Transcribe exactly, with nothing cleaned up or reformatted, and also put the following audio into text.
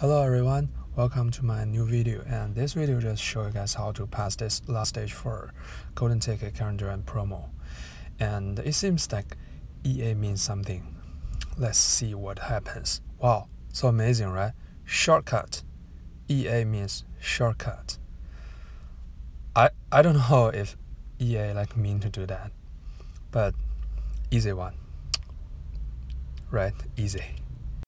Hello everyone, welcome to my new video, and this video just show you guys how to pass this last stage for golden ticket calendar and promo. And it seems like E A means something. Let's see what happens. Wow, so amazing, right? Shortcut. E A means shortcut. I I don't know if E A like mean to do that, but easy one. Right, easy.